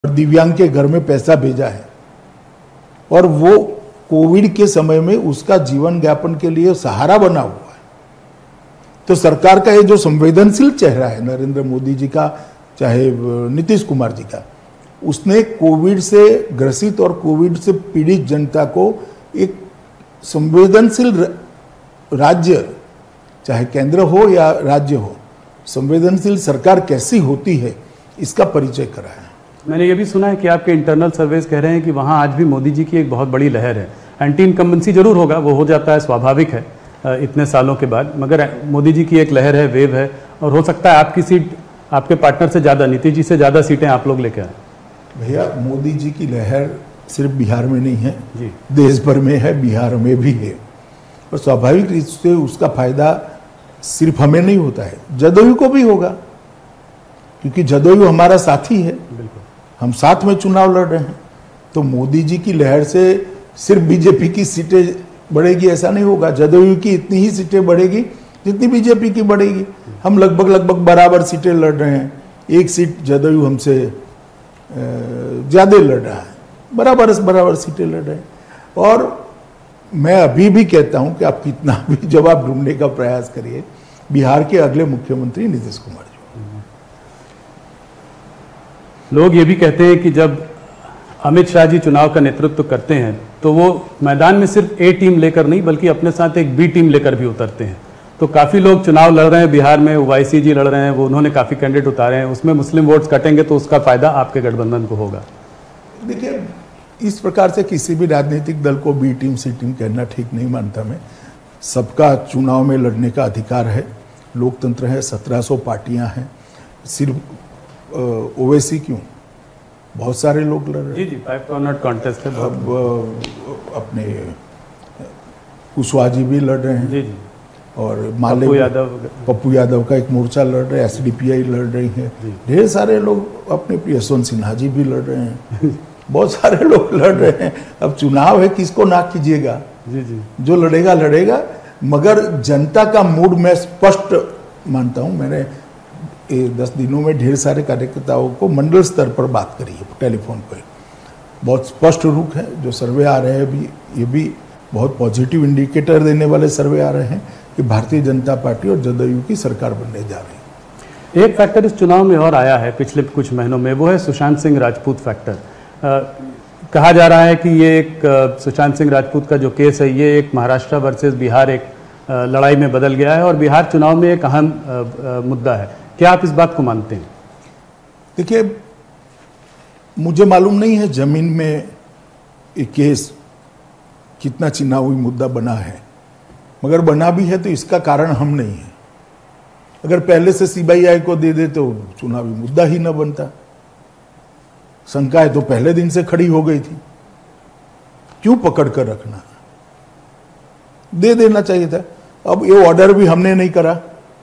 दिव्यांग के घर में पैसा भेजा है और वो कोविड के समय में उसका जीवन यापन के लिए सहारा बना हुआ है। तो सरकार का ये जो संवेदनशील चेहरा है नरेंद्र मोदी जी का, चाहे नीतीश कुमार जी का, उसने कोविड से ग्रसित और कोविड से पीड़ित जनता को एक संवेदनशील राज्य, चाहे केंद्र हो या राज्य हो, संवेदनशील सरकार कैसी होती है इसका परिचय कराया। मैंने ये भी सुना है कि आपके इंटरनल सर्वेस कह रहे हैं कि वहाँ आज भी मोदी जी की एक बहुत बड़ी लहर है। एंटी इनकम्बेंसी जरूर होगा, वो हो जाता है, स्वाभाविक है इतने सालों के बाद, मगर मोदी जी की एक लहर है, वेव है, और हो सकता है आपकी सीट आपके पार्टनर से ज़्यादा, नीतीश जी से ज़्यादा सीटें आप लोग लेके आए। भैया, मोदी जी की लहर सिर्फ बिहार में नहीं है जी, देश भर में है, बिहार में भी है, और स्वाभाविक रूप से उसका फायदा सिर्फ हमें नहीं होता है, जदयू को भी होगा, क्योंकि जदयू हमारा साथी है, हम साथ में चुनाव लड़ रहे हैं। तो मोदी जी की लहर से सिर्फ बीजेपी की सीटें बढ़ेगी ऐसा नहीं होगा, जदयू की इतनी ही सीटें बढ़ेगी जितनी बीजेपी की बढ़ेगी। हम लगभग बराबर सीटें लड़ रहे हैं, एक सीट जदयू हमसे ज्यादा लड़ रहा है, बराबर सीटें लड़ रहे हैं। और मैं अभी भी कहता हूं कि आप कितना भी जवाब ढूंढने का प्रयास करिए, बिहार के अगले मुख्यमंत्री नीतीश कुमार जी। लोग ये भी कहते हैं कि जब अमित शाह जी चुनाव का नेतृत्व करते हैं तो वो मैदान में सिर्फ ए टीम लेकर नहीं बल्कि अपने साथ एक बी टीम लेकर भी उतरते हैं। तो काफ़ी लोग चुनाव लड़ रहे हैं बिहार में, ओवैसी जी लड़ रहे हैं, वो उन्होंने काफ़ी कैंडिडेट उतारे हैं, उसमें मुस्लिम वोट्स कटेंगे तो उसका फायदा आपके गठबंधन को होगा। देखिए, इस प्रकार से किसी भी राजनीतिक दल को बी टीम सी टीम कहना ठीक नहीं मानता मैं। सबका चुनाव में लड़ने का अधिकार है, लोकतंत्र है, 1700 पार्टियां हैं, सिर्फ ओवैसी क्यों, बहुत सारे लोग लड़ रहे हैं। जी, 5 कॉर्नर कॉन्टेस्ट है। अब अपने कुशवाहा जी भी लड़ रहे हैं, जी, और पप्पू यादव का एक मोर्चा लड़ रहे हैं, एसडीपीआई लड़ रही है, ढेर सारे लोग, अपने यशवंत सिन्हा जी भी लड़ रहे हैं, बहुत सारे लोग लड़ रहे हैं। अब चुनाव है, किसको ना कीजिएगा, जी, जो लड़ेगा लड़ेगा, मगर जनता का मूड मैं स्पष्ट मानता हूं। मैंने 10 दिनों में ढेर सारे कार्यकर्ताओं को मंडल स्तर पर बात करी है, टेलीफोन पर, बहुत स्पष्ट रुख है। जो सर्वे आ रहे हैं भी, ये भी बहुत पॉजिटिव इंडिकेटर देने वाले सर्वे आ रहे हैं कि भारतीय जनता पार्टी और जदयू की सरकार बनने जा रही है। एक फैक्टर इस चुनाव में और आया है पिछले कुछ महीनों में, वो है सुशांत सिंह राजपूत फैक्टर। कहा जा रहा है कि ये एक सुशांत सिंह राजपूत का जो केस है, ये एक महाराष्ट्र वर्सेस बिहार एक लड़ाई में बदल गया है और बिहार चुनाव में एक अहम मुद्दा है। क्या आप इस बात को मानते हैं? देखिए, मुझे मालूम नहीं है जमीन में ये केस कितना चुनावी मुद्दा बना है, मगर बना भी है तो इसका कारण हम नहीं है। अगर पहले से सीबीआई को दे दे तो चुनावी मुद्दा ही न बनता। शंकाएं तो पहले दिन से खड़ी हो गई थी, क्यों पकड़ कर रखना, दे देना चाहिए था। अब ये ऑर्डर भी हमने नहीं करा,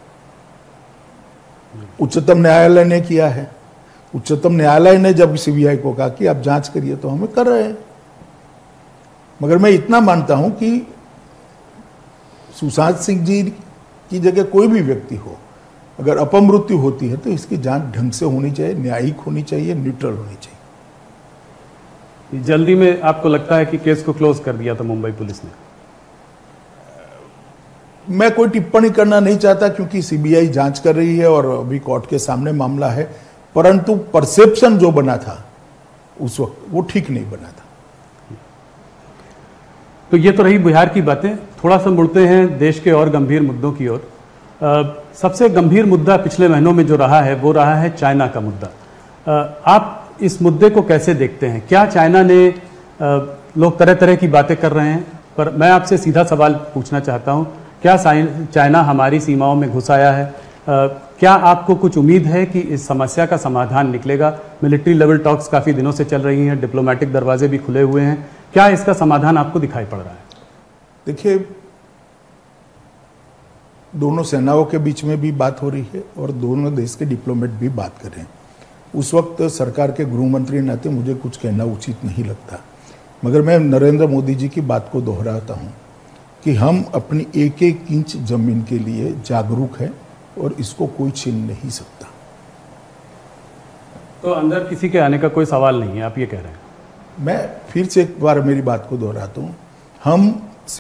उच्चतम न्यायालय ने किया है। उच्चतम न्यायालय ने जब सीबीआई को कहा कि आप जांच करिए तो हमें कर रहे हैं। मगर मैं इतना मानता हूं कि सुशांत सिंह जी की जगह कोई भी व्यक्ति हो, अगर अपमृत्यु होती है तो इसकी जांच ढंग से होनी चाहिए, न्यायिक होनी चाहिए, न्यूट्रल होनी चाहिए। जल्दी में आपको लगता है कि केस को क्लोज कर दिया था मुंबई पुलिस ने? मैं कोई टिप्पणी करना नहीं चाहता क्योंकि सीबीआई जांच कर रही है और अभी कोर्ट के सामने मामला है, परंतु परसेप्शन जो बना था उस वक्त वो ठीक नहीं बना था। तो ये तो रही बिहार की बातें। थोड़ा सा मुड़ते हैं देश के और गंभीर मुद्दों की ओर। सबसे गंभीर मुद्दा पिछले महीनों में जो रहा है वो रहा है चाइना का मुद्दा। आप इस मुद्दे को कैसे देखते हैं? क्या चाइना ने, लोग तरह तरह की बातें कर रहे हैं, पर मैं आपसे सीधा सवाल पूछना चाहता हूं, क्या चाइना हमारी सीमाओं में घुस आया है? क्या आपको कुछ उम्मीद है कि इस समस्या का समाधान निकलेगा? मिलिट्री लेवल टॉक्स काफ़ी दिनों से चल रही हैं, डिप्लोमेटिक दरवाजे भी खुले हुए हैं, क्या इसका समाधान आपको दिखाई पड़ रहा है? देखिए, दोनों सेनाओं के बीच में भी बात हो रही है और दोनों देश के डिप्लोमेट भी बात कर रहे हैं। उस वक्त सरकार के गृह मंत्री नाते मुझे कुछ कहना उचित नहीं लगता, मगर मैं नरेंद्र मोदी जी की बात को दोहराता हूँ कि हम अपनी एक एक इंच जमीन के लिए जागरूक हैं और इसको कोई छीन नहीं सकता। तो अंदर किसी के आने का कोई सवाल नहीं है, आप ये कह रहे हैं? मैं फिर से एक बार मेरी बात को दोहराता हूँ, हम